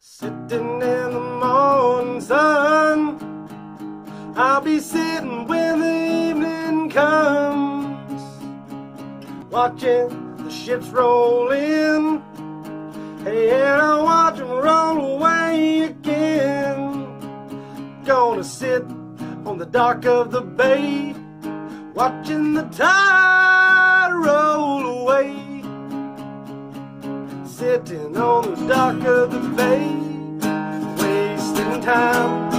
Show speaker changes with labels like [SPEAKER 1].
[SPEAKER 1] Sitting in the morning sun, I'll be sitting when the evening comes, watching the ships roll in. Hey, and I'll watch them roll away again. Gonna sit on the dock of the bay, watching the tide roll away. Sitting on the dock of the bay, wasting time.